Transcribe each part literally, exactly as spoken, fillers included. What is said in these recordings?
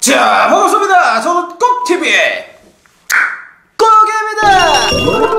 자, 반갑습니다. 저는 꼭티비의 꼭입니다.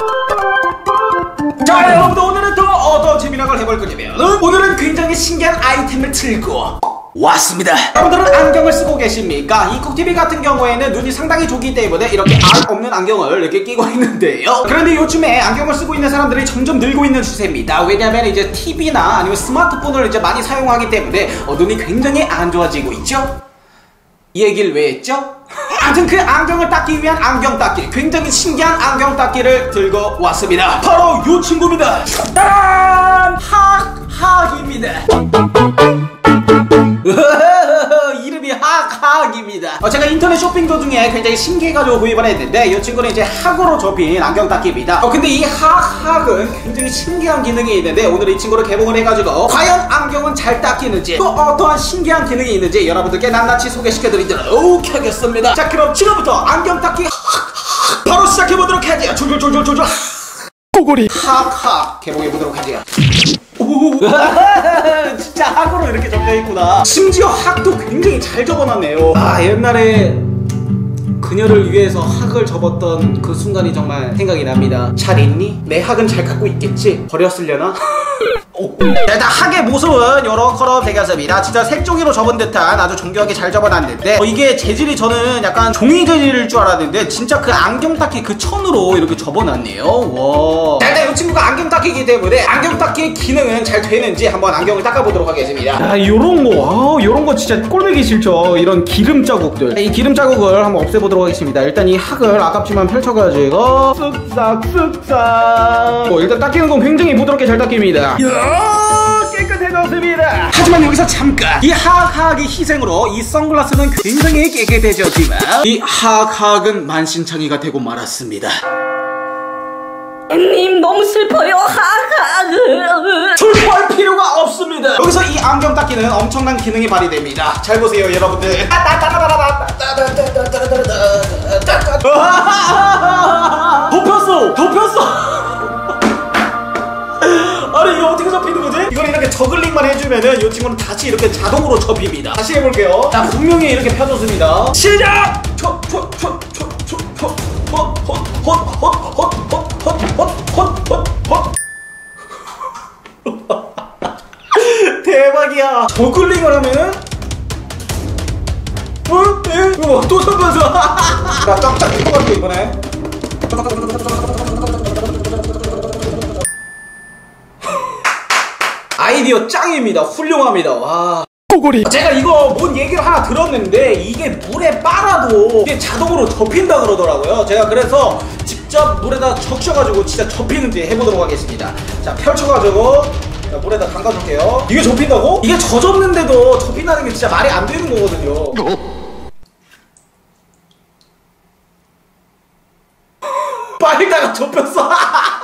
자, 여러분들 오늘은 또 어떤 재미난 걸 해볼 거냐면 오늘은 굉장히 신기한 아이템을 들고 왔습니다. 여러분들은 안경을 쓰고 계십니까? 이 꼭티비 같은 경우에는 눈이 상당히 좋기 때문에 이렇게 알 없는 안경을 이렇게 끼고 있는데요. 그런데 요즘에 안경을 쓰고 있는 사람들이 점점 늘고 있는 추세입니다. 왜냐면 이제 티비나 아니면 스마트폰을 이제 많이 사용하기 때문에 어, 눈이 굉장히 안 좋아지고 있죠? 이 얘기를 왜 했죠? 아무튼 그 안경을 닦기 위한 안경 닦기, 굉장히 신기한 안경 닦기를 들고 왔습니다. 바로 요 친구입니다. 따란! 학학입니다. 이름이 학학입니다. 어, 제가 인터넷 쇼핑 도중에 굉장히 신기해가지고 구입을 했는데 이 친구는 이제 학으로 접힌 안경 닦기입니다. 어, 근데 이 학학은 굉장히 신기한 기능이 있는데 오늘 이 친구를 개봉을 해가지고 과연 안경은 잘 닦이는지 또 어떠한 신기한 기능이 있는지 여러분들께 낱낱이 소개시켜드리도록 하겠습니다. 자, 그럼 지금부터 안경 닦기 바로 시작해보도록 하죠. 졸졸졸졸졸 꼬골이 학학 개봉해보도록 하죠. 진짜 학으로 이렇게 적혀있구나. 심지어 학도 굉장히 잘 적어놨네요. 아, 옛날에 그녀를 위해서 학을 접었던 그 순간이 정말 생각이 납니다. 잘 있니? 내 학은 잘 갖고 있겠지? 버렸으려나? 일단 학의 모습은 요렇게 생겼습니다. 진짜 색종이로 접은 듯한 아주 정교하게 잘 접어놨는데 어, 이게 재질이 저는 약간 종이 재질일 줄 알았는데 진짜 그 안경 닦기 그 천으로 이렇게 접어놨네요. 와. 자, 일단 이 친구가 안경 닦기이기 때문에 안경 닦기의 기능은 잘 되는지 한번 안경을 닦아보도록 하겠습니다. 야, 요런거 아, 요런거 진짜 꼴보기 싫죠. 이런 기름 자국들. 이 기름 자국을 한번 없애보도록 하겠습니다. 일단 이 학을 아깝지만 펼쳐가지고 쓱싹 쓱싹. 어, 일단 닦이는 건 굉장히 부드럽게 잘 닦입니다. 깨끗해졌습니다. 하지만 여기서 잠깐, 이 하악하악의 희생으로 이 선글라스는 굉장히 깨끗해졌지만 이 하악하악은 만신창이가 되고 말았습니다. 님 너무 슬퍼요. 하하. 슬퍼할 필요가 없습니다. 여기서 이 안경 닦기는 엄청난 기능이 발휘됩니다. 잘 보세요, 여러분들. 덮였어, 덮였어. 아니, 이거 어떻게 접히는 거지? 이걸 이렇게 저글링만 해주면은 이 친구는 다시 이렇게 자동으로 접힙니다. 다시 해볼게요. 자, 분명히 이렇게 펴줬습니다. 시작! 쳐, 쳐, 쳐, 쳐, 쳐, 쳐, 헛, 헛, 헛, 헛, 헛, 헛, 헛, 헛, 헛. 대박이야. 저글링을 하면은 어? 에? 우와, 또 접혔어. 나 깜짝 놀랐어 이번에. 아이디어 짱입니다. 훌륭합니다. 와. 꼬골이. 제가 이거 뭔 얘기를 하나 들었는데 이게 물에 빨아도 이게 자동으로 접힌다 그러더라고요. 제가 그래서 직접 물에다 적셔가지고 진짜 접히는지 해보도록 하겠습니다. 자, 펼쳐가지고 자, 물에다 담가줄게요. 이게 접힌다고? 이게 젖었는데도 접힌다는 게 진짜 말이 안 되는 거거든요. 빨다가 접혔어.